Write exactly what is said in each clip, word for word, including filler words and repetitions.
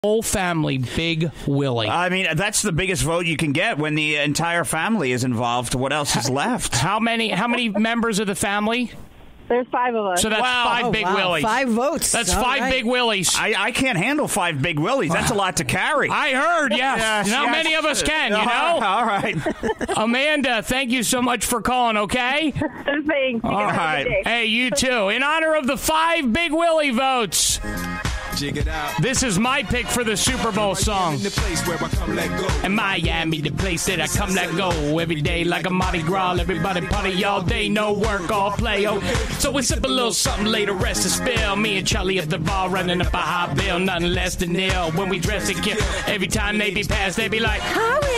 whole family Big Willie. I mean, that's the biggest vote you can get when the entire family is involved. What else is left? How many How many members of the family? There's five of us. So that's Wow. five Oh, Big wow. Willies. Five votes. That's All five right. Big Willies. I, I can't handle five Big Willies. That's a lot to carry. I heard, yes. Yes, Not yes. many of us can, you know? All right. Amanda, thank you so much for calling, okay? Thanks. All right. Hey, you too. In honor of the five Big Willie votes, Jig it out. this is my pick for the Super Bowl song. In the place where I come let go. And Miami, the place that I come let go every day like a Mardi Gras. Everybody party all day, no work, all play. Oh, so we sip a little something, lay the rest to spill. Me and Charlie at the bar running up a high bill, nothing less than nil. When we dress and kill, every time they be passed, they be like,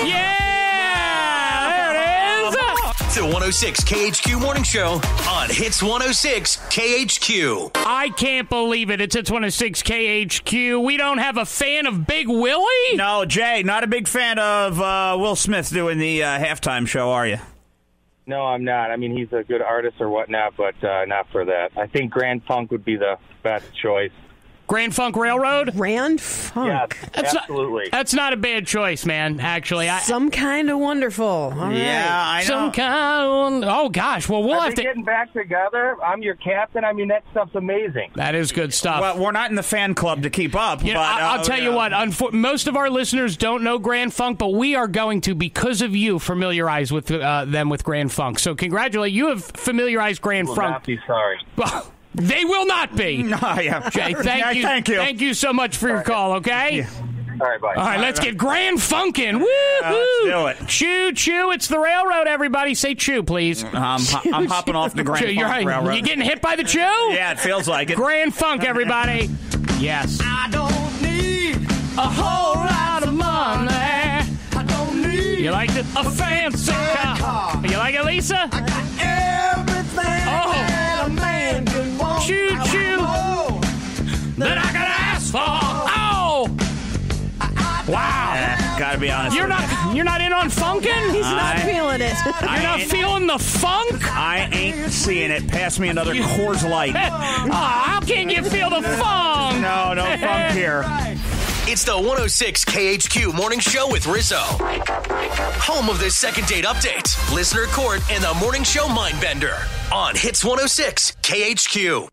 yeah, there it is. The one oh six K H Q Morning Show on Hits one oh six K H Q. I can't believe it. It's Hits one oh six K H Q. We don't have a fan of Big Willie? No, Jay, not a big fan of uh, Will Smith doing the uh, halftime show, are you? No, I'm not. I mean, he's a good artist or whatnot, but uh, not for that. I think Grand Funk would be the best choice. Grand Funk Railroad? Grand Funk. Yes, That's absolutely. Not, that's not a bad choice, man, actually. I, Some kind of wonderful. All right. Yeah, I know. Some kind of, oh, gosh. Well, we'll Are have we to. getting back together? I'm your captain. I mean, that stuff's amazing. That is good stuff. Well, we're not in the fan club to keep up. You know, but, I- I'll uh, tell you yeah. what. Unfor- most of our listeners don't know Grand Funk, but we are going to, because of you, familiarize with uh, them with Grand Funk. So, congratulate you have familiarized Grand Will Funk. not be sorry. They will not be. No, yeah. Jay, thank Yeah, you. Thank you. Thank you so much for your call. Okay. Yeah. All right, bye. All right, let's get Grand Funkin'. Woo! let's do it. Choo choo! It's the railroad. Everybody, say choo, please. Um, I'm hopping off the Grand Choo, you're Funk right. Railroad. You getting hit by the chew? Yeah, it feels like it. Grand Funk, everybody. Yes. I don't need A whole lot of money. I don't need You like it? A fancy car. You like it, Lisa? everything Oh. that a man can want. Choo choo. That I could ask for. Oh. Wow. Eh, gotta be honest. You're with not. You're not in on funkin'. He's not I- feeling it. I You're not ain't- feeling the funk. you. I ain't seeing it. Pass me another Coors Light. Oh, how can you feel the funk? No, no funk here. It's the one oh six K H Q Morning Show with Rizzo. Home of the second date update, listener court, and the Morning Show Mindbender on Hits one oh six K H Q.